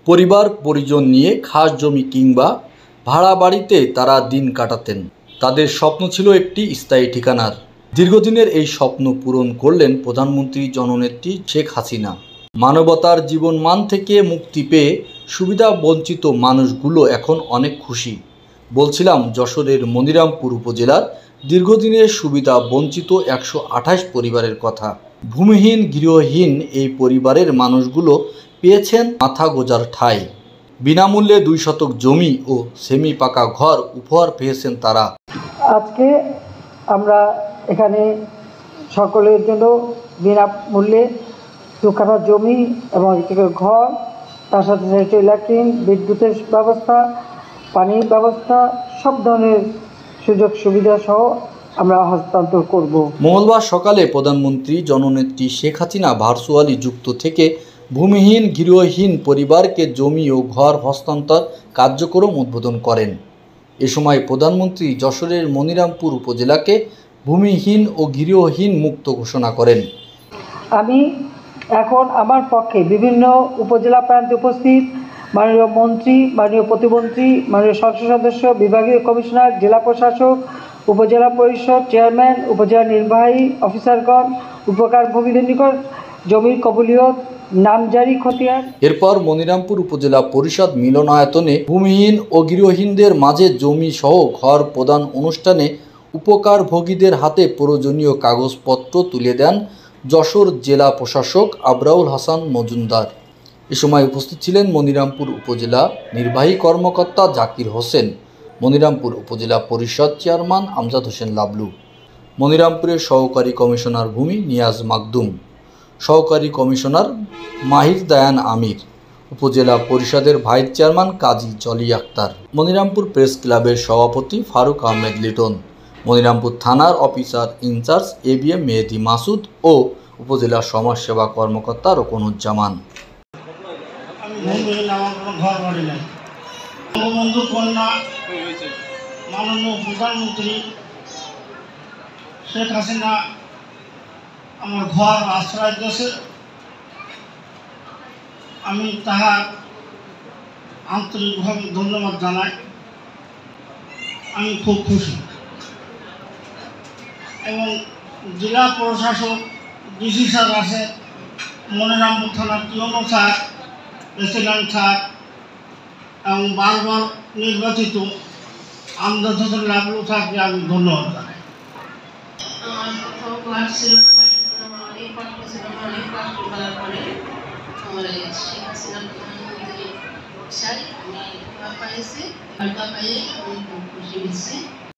পরিবার পরিজন নিয়ে খাস জমি কিংবা ভাড়া বাড়িতে তারা দিন কাটাতেন। তাদের স্বপ্ন ছিল একটি স্থায়ী ঠিকানার। দীর্ঘদিনের এই স্বপ্ন পূরণ করলেন প্রধানমন্ত্রী জননেত্রী শেখ হাসিনা। মানবতার জীবনমান থেকে মুক্তি পেয়ে সুবিধা বঞ্চিত মানুষগুলো এখন অনেক খুশি। বলছিলাম যশোরের মনিরামপুর উপজেলার দীর্ঘদিনের সুবিধা বঞ্চিত 128 পরিবারের কথা। ভূমিহীন গৃহহীন এই পরিবারের মানুষগুলো পেয়েছেন মাথা গোজার ঠাঁই। বিনামূল্যে 2 শতক জমি ও সেমি পাকা ঘর উপহার পেয়েছেন তারা। আজকে আমরা এখানে সকলের জন্য বিনামূল্যে 2 কাঠা জমি এবং ঘর, তার সাথে সাথে ল্যাট্রিন, বিদ্যুতের ব্যবস্থা, পানির ব্যবস্থা, সব ধরনের সুযোগ সুবিধা সহ আমরা হস্তান্তর করব। মঙ্গলবার সকালে প্রধানমন্ত্রী জননেত্রী শেখ হাসিনা ভার্চুয়ালি যুক্ত থেকে ভূমিহীন গৃহহীন পরিবারকে জমি ও ঘর হস্তান্তর কার্যক্রম উদ্বোধন করেন। এ সময় প্রধানমন্ত্রী যশোরের মনিরামপুর উপজেলাকে ভূমিহীন ও গৃহহীন মুক্ত ঘোষণা করেন। আমি এখন আমার পক্ষে বিভিন্ন উপজেলা প্রান্তে উপস্থিত মাননীয় মন্ত্রী, মাননীয় প্রতিমন্ত্রী, মাননীয় সংসদ সদস্য, বিভাগীয় কমিশনার, জেলা প্রশাসক, উপজেলা পরিষদ চেয়ারম্যান, উপজেলা নির্বাহী অফিসারগণ, উপকার ভোগীদের নিকট জমির কবুলিয়ত নামজারি খতিয়ান। এরপর মনিরামপুর উপজেলা পরিষদ মিলনায়তনে ভূমিহীন ও গৃহহীনদের মাঝে জমি সহ ঘর প্রদান অনুষ্ঠানে উপকারভোগীদের হাতে প্রয়োজনীয় কাগজপত্র তুলে দেন যশোর জেলা প্রশাসক আবরাউল হাসান মজুমদার। এ সময় উপস্থিত ছিলেন মনিরামপুর উপজেলা নির্বাহী কর্মকর্তা জাকির হোসেন, মনিরামপুর উপজেলা পরিষদ চেয়ারম্যান আমজাদ হোসেন লাবলু, মনিরামপুরের সহকারী কমিশনার ভূমি নিয়াজ মাকদুম, সহকারী কমিশনার মাহির দায়ান আমির, উপজেলা পরিষদের vice chairman Kazi Jolly Akter, Monirampur press ক্লাবের সভাপতি ফারুক আহমেদ লিটন, মনিরামপুর থানার officer in charge ABM Mehedi Masud ও উপজেলা সমাজসেবা কর্মকর্তা রোকনুজ্জামান। বঙ্গবন্ধু কন্যা মাননীয় প্রধানমন্ত্রী শেখ হাসিনা আমার ঘর আশ্রয় দিয়েছে। আমি তাহার আন্তরিকভাবে ধন্যবাদ জানাই। আমি খুব খুশি এবং জেলা প্রশাসক ডিসি স্যার আছে, মনিরামপুর থানার পিওনো স্যার, প্রেসিডেন্ট স্যার এবং বারবার নির্বাচিত আমজাদ হোসেন লাবলু স্যারকে আমি ধন্যবাদ জানাই। আমার কোথাও ঘর ছিল না, বাড়ি ছিল না, অনেক কষ্ট ছিল, অনেক কষ্ট করার পরে আমার শেখ হাসিনা প্রধানমন্ত্রী আমি ঘর পাইছি, ঘরটা পাইয়ে আমি খুব খুশি হয়েছি।